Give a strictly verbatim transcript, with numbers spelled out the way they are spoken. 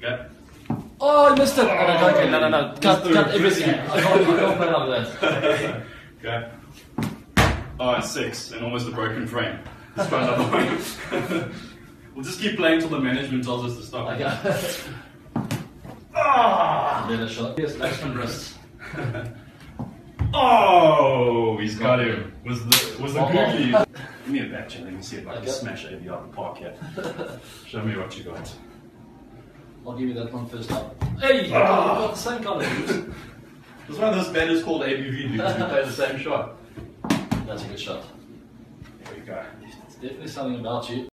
Okay. Oh, I missed it! Oh, no, okay, no, no, no. Cut, cut everything. I can't, I can't play out of that. Okay. Alright, six, and almost a broken frame. Let's try another one. We'll just keep playing till the management tells us to stop. Okay. Ah! Better shot. Yes, Laxman wrist. Oh, he's got him. Was the was the Oh, cookie? oh. Give me a back check. Let me see if I can Okay. smash A B out of the park yet. Show me what you got. I'll give you that one first up. Hey, you Ah. got the same colour dudes. There's one of those betters called A B V dudes who play the same shot. That's a good shot. There we go. There's definitely something about you.